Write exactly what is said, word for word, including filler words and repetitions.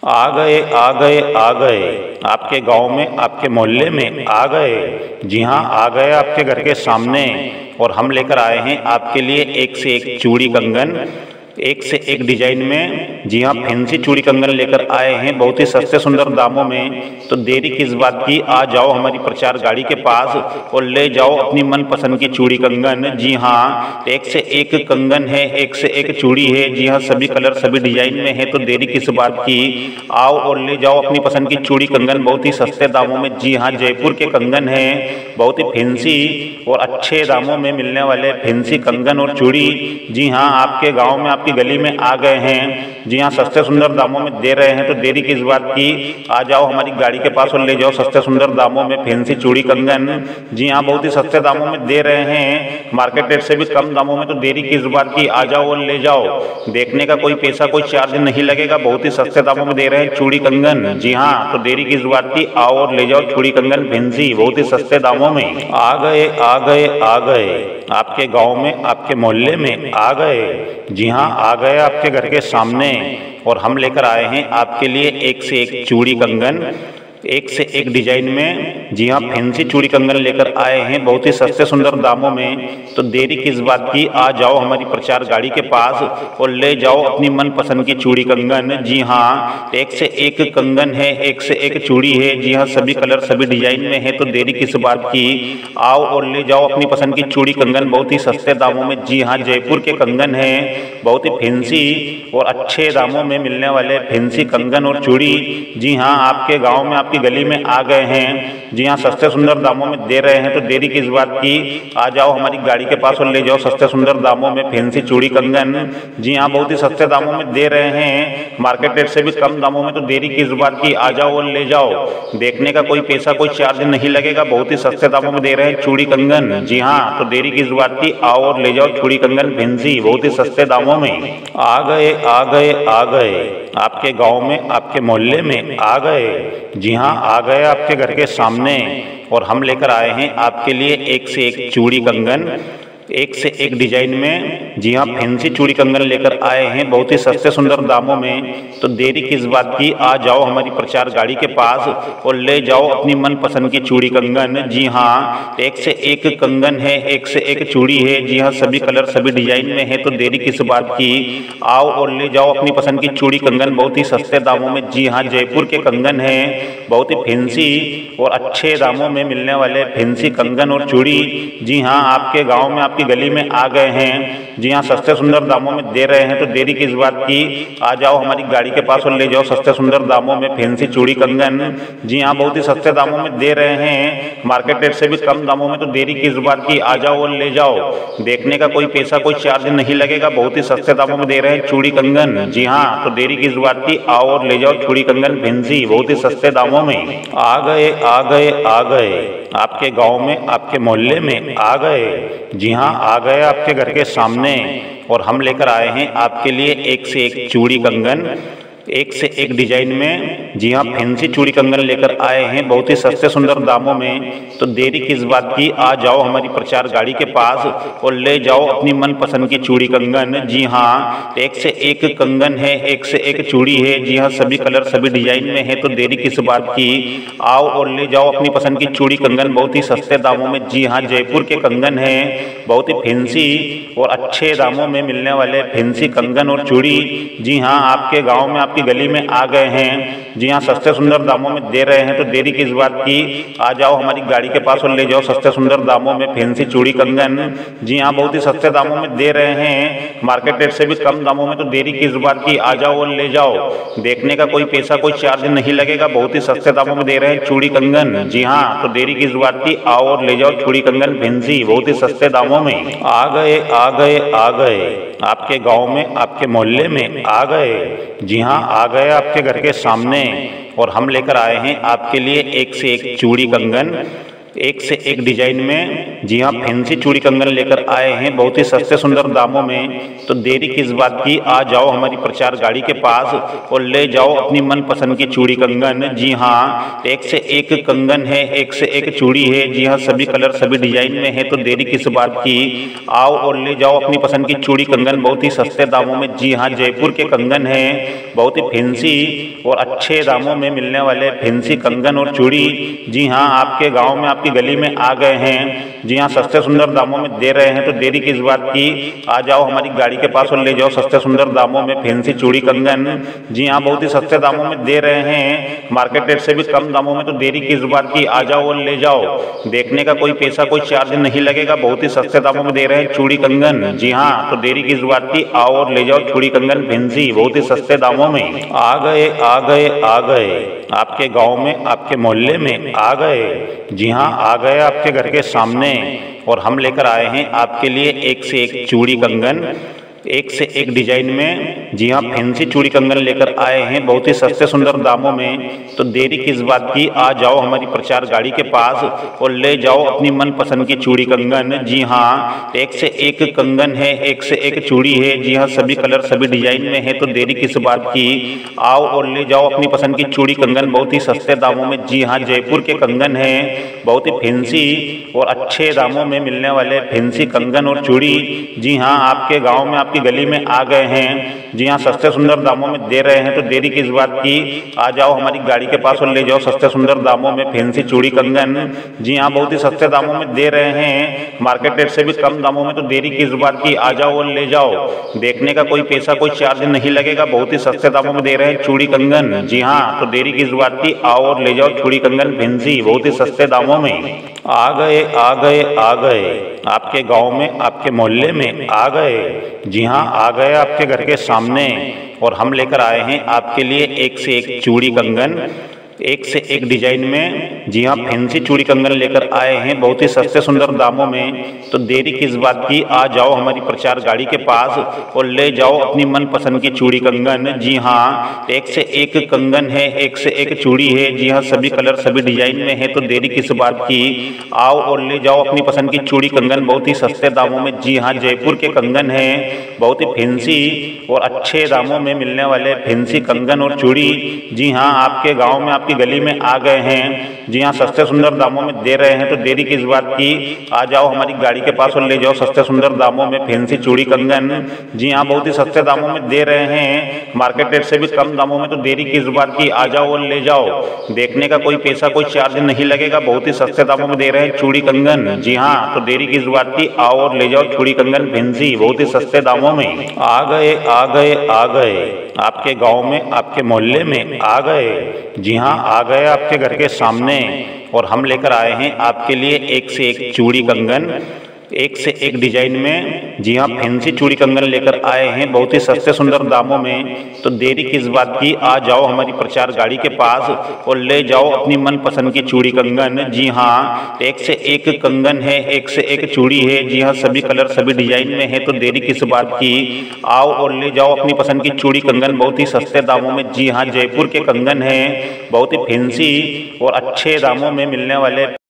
आ गए आ गए आ गए आपके गांव में, आपके मोहल्ले में आ गए। जी हाँ, आ गए आपके घर के सामने। और हम लेकर आए हैं आपके लिए एक से एक चूड़ी कंगन, एक से एक डिजाइन में। जी हाँ, फैंसी चूड़ी कंगन लेकर आए हैं बहुत ही सस्ते सुंदर दामों में। तो देरी किस बात की, आ जाओ हमारी प्रचार गाड़ी के पास और ले जाओ अपनी मनपसंद की चूड़ी कंगन। जी हाँ, एक से एक कंगन है, एक से एक चूड़ी है। जी हाँ, सभी कलर सभी डिजाइन में है। तो देरी किस बात की, आओ और ले जाओ अपनी पसंद की चूड़ी कंगन बहुत ही सस्ते दामों में। जी हाँ, जयपुर के कंगन है, बहुत ही फैंसी और अच्छे दामों में मिलने वाले फैंसी कंगन और चूड़ी। जी हाँ, आपके गाँव में, आपकी गली में आ गए हैं। जी हाँ, सस्ते सुंदर दामों में दे रहे हैं। तो देरी किस बात की, आ जाओ हमारी गाड़ी के पास और ले जाओ सस्ते सुंदर दामों में फैंसी चूड़ी कंगन। जी हाँ, बहुत ही सस्ते दामों में दे रहे हैं, मार्केट रेट से भी कम दामों में। तो देरी किस बात की, आ जाओ और ले जाओ। देखने का कोई पैसा कोई चार्ज नहीं लगेगा, बहुत ही सस्ते दामों में दे रहे हैं चूड़ी कंगन। जी हाँ, तो देरी किस बात की, आओ और ले जाओ चूड़ी कंगन फैंसी बहुत ही सस्ते दामों में। आ गए आ गए आ गए आपके गाँव में, आपके मोहल्ले में आ गए। जी हाँ, आ गए आपके घर के सामने। और हम लेकर आए हैं आपके लिए एक से एक चूड़ी कंगन, एक से एक डिजाइन में। जी हाँ, फैंसी चूड़ी कंगन लेकर आए हैं बहुत ही सस्ते सुंदर दामों में। तो देरी किस बात की, आ जाओ हमारी प्रचार गाड़ी के पास और ले जाओ अपनी मनपसंद की चूड़ी कंगन। जी हाँ, एक से एक कंगन है, एक से एक चूड़ी है। जी हाँ, सभी कलर सभी डिजाइन में है। तो देरी किस बात की, आओ और ले जाओ अपनी पसंद की चूड़ी कंगन बहुत ही सस्ते दामों में। जी हाँ, जयपुर के कंगन है, बहुत ही फैंसी और अच्छे दामों में मिलने वाले फैंसी कंगन और चूड़ी। जी हाँ, आपके गाँव में, आपकी गली में आ गए हैं। जी हाँ, सस्ते सुंदर दामों में दे रहे हैं। तो देरी किस बात की, आ जाओ हमारी गाड़ी के पास और ले जाओ सस्ते सुंदर दामों में फैंसी चूड़ी कंगन। जी हाँ, बहुत ही सस्ते दामों में दे रहे हैं, मार्केट रेट से भी कम दामों में। तो देरी किस बात की, आ जाओ और ले जाओ। देखने का कोई पैसा कोई चार्ज नहीं लगेगा, बहुत ही सस्ते दामों में दे रहे हैं चूड़ी कंगन। जी हाँ, तो देरी किस बात की, आओ और ले जाओ चूड़ी कंगन फैंसी बहुत ही सस्ते दामों में। आ गए आ गए आ गए आपके गाँव में, आपके मोहल्ले में आ गए। जी हाँ, आ गए आपके घर के सामने। और हम लेकर आए हैं आपके लिए एक से एक चूड़ी कंगन, एक से एक डिजाइन में। जी हाँ, फैंसी चूड़ी कंगन लेकर आए हैं बहुत ही सस्ते सुंदर दामों में। तो देरी किस बात की, आ जाओ हमारी प्रचार गाड़ी के पास और ले जाओ अपनी मनपसंद की चूड़ी कंगन। जी हाँ, एक से एक कंगन है, एक से एक चूड़ी है। जी हाँ, सभी कलर सभी डिजाइन में है। तो देरी किस बात की, आओ और ले जाओ अपनी पसंद की चूड़ी कंगन बहुत ही सस्ते दामों में। जी हाँ, जयपुर के कंगन है, बहुत ही फैंसी और अच्छे दामों में मिलने वाले फैंसी कंगन और चूड़ी। जी हाँ, आपके गाँव में, आपकी गली में आ गए हैं। जी हाँ, सस्ते सुंदर दामों में दे रहे हैं। तो देरी किस बात की, आ जाओ हमारी गाड़ी के पास और ले जाओ सस्ते सुंदर दामों में फैंसी चूड़ी कंगन। जी हाँ, बहुत ही सस्ते दामों में दे रहे हैं, मार्केट रेट से भी कम दामों में। तो देरी किस बात की, आ जाओ और ले जाओ। देखने का कोई पैसा कोई चार्ज नहीं लगेगा, बहुत ही सस्ते दामों में दे रहे हैं चूड़ी कंगन। जी हाँ, तो देरी किस बात की, आओ और ले जाओ चूड़ी कंगन फैंसी बहुत ही सस्ते दामों में। आ गए आ गए आ गए आपके गाँव में, आपके मोहल्ले में आ गए। जी हाँ, आ गए आपके घर के सामने। और हम लेकर आए हैं आपके लिए एक से एक चूड़ी कंगन, एक से एक डिजाइन में। जी हाँ, फैंसी चूड़ी कंगन लेकर आए हैं बहुत ही सस्ते सुंदर दामों में। तो देरी किस बात की, आ जाओ हमारी प्रचार गाड़ी के पास और ले जाओ अपनी मनपसंद की चूड़ी कंगन। जी हाँ, एक से एक कंगन है, एक से एक चूड़ी है। जी हाँ, सभी कलर सभी डिजाइन में है। तो देरी किस बात की, आओ और ले जाओ अपनी पसंद की चूड़ी कंगन बहुत ही सस्ते दामों में। जी हाँ, जयपुर के कंगन है, बहुत ही फैंसी और अच्छे दामों में मिलने वाले फैंसी कंगन और चूड़ी। जी हाँ, आपके गाँव में, आपकी गली में आ गए हैं। जी हाँ, सस्ते सुंदर दामों में दे रहे हैं। तो देरी किस बात की, आ जाओ हमारी गाड़ी के पास और ले जाओ सस्ते सुंदर दामों में फैंसी चूड़ी कंगन। जी हाँ, बहुत ही सस्ते दामों में दे रहे हैं, मार्केट रेट से भी कम दामों में। तो देरी किस बात की, आ जाओ और ले जाओ। देखने का कोई पैसा कोई चार्ज नहीं लगेगा, बहुत ही सस्ते दामों में दे रहे हैं चूड़ी कंगन। जी हाँ, तो देरी किस बात की, आओ और ले जाओ चूड़ी कंगन फैंसी बहुत ही सस्ते दामों में। आ गए आ गए आ गए आपके गाँव में, आपके मोहल्ले में आ गए। जी हाँ, आ गए आपके घर के सामने। और हम लेकर आए हैं आपके लिए एक से एक चूड़ी कंगन, एक से एक डिजाइन में, जी हाँ, फैंसी चूड़ी कंगन लेकर आए हैं बहुत ही सस्ते सुंदर दामों में। तो देरी किस बात की, आ जाओ हमारी प्रचार गाड़ी के पास और ले जाओ अपनी मनपसंद की चूड़ी कंगन। जी हाँ, एक से एक कंगन है, एक से एक चूड़ी है। जी हाँ, सभी कलर सभी डिजाइन में है। तो देरी किस बात की, आओ और ले जाओ अपनी पसंद की चूड़ी कंगन बहुत ही सस्ते दामों में। जी हाँ, जयपुर के कंगन है, बहुत ही फैंसी और अच्छे दामों में मिलने वाले फैंसी कंगन और चूड़ी। जी हाँ, आपके गांव में, आपकी गली में आ गए हैं। जी हाँ, सस्ते सुंदर दामों में दे रहे हैं। तो देरी किस बात की, आ जाओ हमारी गाड़ी के पास और ले जाओ सस्ते सुंदर दामों में फैंसी चूड़ी कंगन। जी हाँ, बहुत ही सस्ते दामों में दे रहे हैं, मार्केट रेट से भी कम दामों में। तो देरी किस बात की, आ जाओ और ले जाओ। देखने का कोई पैसा कोई चार्ज नहीं लगेगा, बहुत ही सस्ते दामों में दे रहे हैं चूड़ी कंगन। जी हाँ, तो देरी किस बात की, आओ और ले जाओ चूड़ी कंगन फैंसी बहुत ही सस्ते दामों में। आ गए आ गए आ गए आपके गांव में, आपके मोहल्ले में आ गए। जी हाँ, आ गए आपके घर के सामने और हम लेकर आए हैं आपके लिए एक से एक चूड़ी कंगन, एक से एक डिजाइन में। जी हाँ, फैंसी चूड़ी कंगन लेकर आए हैं बहुत ही सस्ते सुंदर दामों में। तो देरी किस बात की, आ जाओ हमारी प्रचार गाड़ी के पास और ले जाओ अपनी मनपसंद की चूड़ी कंगन। जी हाँ, एक से एक कंगन है, एक से एक चूड़ी है। जी हाँ, सभी कलर सभी डिजाइन में है। तो देरी किस बात की, आओ और ले जाओ अपनी पसंद की चूड़ी कंगन बहुत ही सस्ते दामों में। जी हाँ, जयपुर के कंगन है, बहुत ही फैंसी और अच्छे दामों में मिलने वाले फैंसी कंगन और चूड़ी। जी हाँ, आपके गाँव में, आपकी गली में आ गए हैं। जी हाँ, सस्ते सुंदर दामों में दे रहे हैं। तो देरी किस बात की, आ जाओ हमारी गाड़ी के पास और ले जाओ सस्ते सुंदर दामों में फैंसी चूड़ी कंगन। जी हाँ, बहुत ही सस्ते दामों में दे रहे हैं, मार्केट रेट से भी कम दामों में। तो देरी किस बात की, आ जाओ और ले जाओ। देखने का कोई पैसा कोई चार्ज नहीं लगेगा, बहुत ही सस्ते दामों में दे रहे हैं चूड़ी कंगन। जी हाँ, तो देरी किस बात की, आओ और ले जाओ चूड़ी कंगन फैंसी बहुत ही सस्ते दामों में। आ गए आ गए आ गए आपके गांव में, आपके मोहल्ले में आ गए। जी हाँ, आ गए आपके घर के सामने और हम लेकर आए हैं आपके लिए एक से एक चूड़ी कंगन, एक से एक डिजाइन में। जी हाँ, फैंसी चूड़ी कंगन लेकर आए हैं बहुत ही सस्ते सुंदर दामों में। तो देरी किस बात की, आ जाओ हमारी प्रचार गाड़ी के पास और ले जाओ अपनी मनपसंद की चूड़ी कंगन। जी हाँ, एक से एक कंगन है, एक से एक चूड़ी है। जी हाँ, सभी कलर सभी डिजाइन में है। तो देरी किस बात की, आओ और ले जाओ अपनी पसंद की चूड़ी कंगन बहुत ही सस्ते दामों में। जी हाँ, जयपुर के कंगन है, बहुत ही फैंसी और अच्छे दामों में मिलने वाले फैंसी कंगन और चूड़ी। जी हाँ, आपके गाँव में, आपकी गली में आ गए हैं। जी हाँ, सस्ते सुंदर दामों में दे रहे हैं। तो देरी किस बात की, आ जाओ हमारी गाड़ी के पास और ले जाओ सस्ते सुंदर दामों में फैंसी चूड़ी कंगन। जी हाँ, बहुत ही सस्ते दामों में दे रहे हैं, मार्केट रेट से भी कम दामों में। तो देरी किस बात की, आ जाओ और ले जाओ। देखने का कोई पैसा कोई चार्ज नहीं लगेगा, बहुत ही सस्ते दामों में दे रहे हैं चूड़ी कंगन। जी हाँ, तो देरी किस बात की, आओ और ले जाओ चूड़ी कंगन फैंसी बहुत ही सस्ते दामों में। आ गए आ गए आ गए आपके गाँव में, आपके मोहल्ले में आ गए। जी हाँ, आ गए आपके घर के सामने और हम लेकर आए हैं आपके लिए एक से एक चूड़ी कंगन, एक से एक डिजाइन में। जी हाँ, फैंसी चूड़ी कंगन लेकर आए हैं बहुत ही सस्ते सुंदर दामों में। तो देरी किस बात की, आ जाओ हमारी प्रचार गाड़ी के पास और ले जाओ अपनी मनपसंद की चूड़ी कंगन। जी हाँ, एक से एक कंगन है, एक से एक चूड़ी है। जी हाँ, सभी कलर सभी डिजाइन में है। तो देरी किस बात की, आओ और ले जाओ अपनी पसंद की चूड़ी कंगन बहुत ही सस्ते दामों में। जी हाँ, जयपुर के कंगन है, बहुत ही फैंसी और अच्छे दामों में मिलने वाले